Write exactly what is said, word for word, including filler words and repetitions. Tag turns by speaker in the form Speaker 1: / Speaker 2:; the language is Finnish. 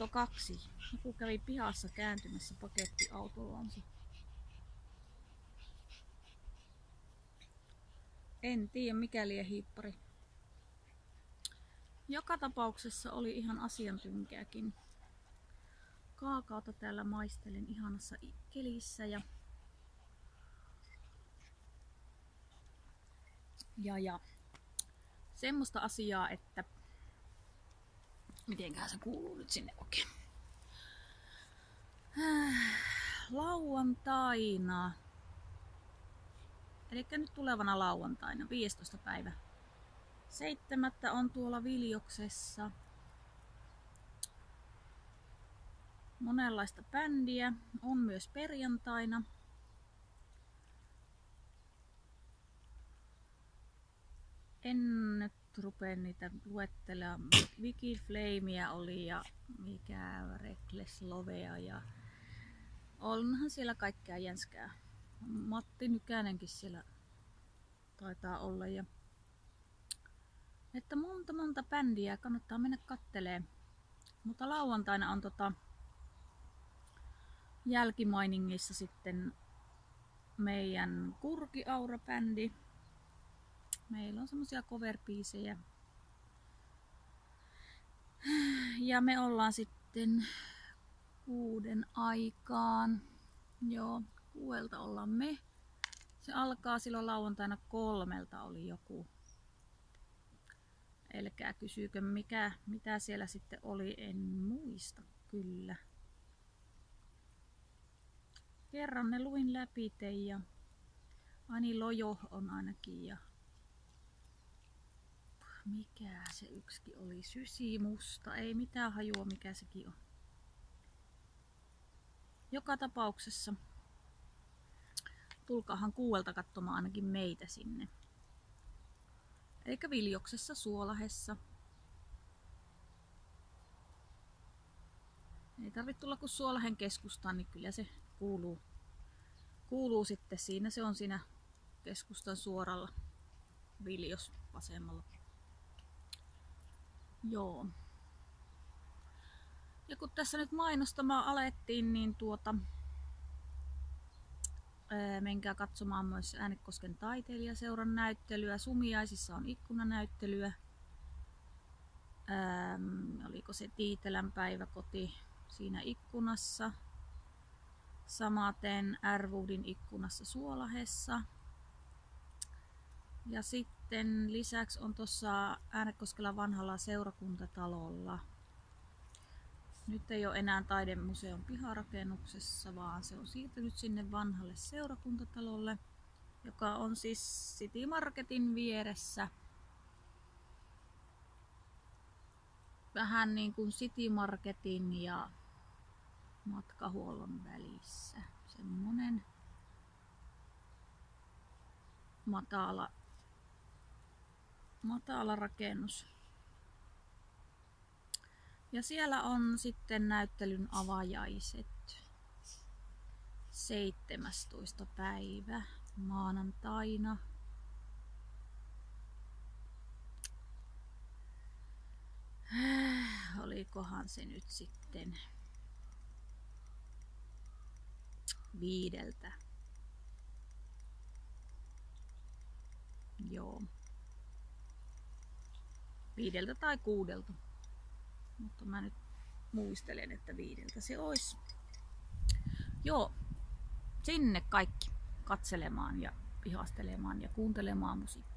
Speaker 1: auto kaksi. Joku kävi pihassa kääntymässä pakettiautollansa. En tiedä mikä lie hiippari. Joka tapauksessa oli ihan asiantunkääkin. Kaakaota täällä maistelen ihanassa kelissä ja ja ja semmoista asiaa, että mitenköhän se kuuluu nyt sinne oikein. Lauantaina, eli nyt tulevana lauantaina, viidestoista päivä seitsemättä on tuolla Viljoksessa monenlaista bändiä. On myös perjantaina. En nyt rupea niitä luettelemaan. Vicky Flamea oli ja mikä Reckless Lovea ja onhan siellä kaikkea jänskää. Matti Nykänenkin siellä taitaa olla. Ja että monta monta bändiä kannattaa mennä kattelee. Mutta lauantaina on tota jälkimainingissa sitten meidän Kurkiaura-bändi. Meillä on semmosia cover-biisejä. Ja me ollaan sitten kuuden aikaan. Joo, kuuelta ollaan me. Se alkaa silloin lauantaina kolmelta oli joku. Älkää kysyykö mikä, mitä siellä sitten oli, en muista kyllä. Kerran ne luin läpi ja Ani Lojo on ainakin ja mikä se yksikin oli, Sysimusta, ei mitään hajua mikä sekin on. Joka tapauksessa tulkaahan kuuelta katsomaan ainakin meitä sinne. Eikä Viljoksessa Suolahessa. Ei tarvitse tulla kuin Suolahen keskustaan, niin kyllä se kuuluu, kuuluu sitten siinä. Se on siinä keskustan suoralla, Viljos vasemmalla. Joo. Ja kun tässä nyt mainostamaan alettiin, niin tuota, ää, menkää katsomaan myös Äänekosken taiteilijaseuran näyttelyä. Sumiaisissa on ikkunanäyttelyä. Ää, oliko se Tiitelän päiväkoti siinä ikkunassa. Samaten Ärvuudin ikkunassa Suolahessa. Ja sitten lisäksi on tuossa Äänekoskella vanhalla seurakuntatalolla. Nyt ei ole enää taidemuseon piharakennuksessa, vaan se on siirtynyt sinne vanhalle seurakuntatalolle, joka on siis City Marketin vieressä. Vähän niin kuin City Marketin ja matkahuollon välissä. Semmonen matala, matala rakennus. Ja siellä on sitten näyttelyn avajaiset. seitsemästoista päivä maanantaina. Olikohan se nyt sitten viideltä. Joo. Viideltä tai kuudelta. Mutta mä nyt muistelen, että viideltä se olisi. Joo. Sinne kaikki katselemaan ja ihastelemaan ja kuuntelemaan musiikkia.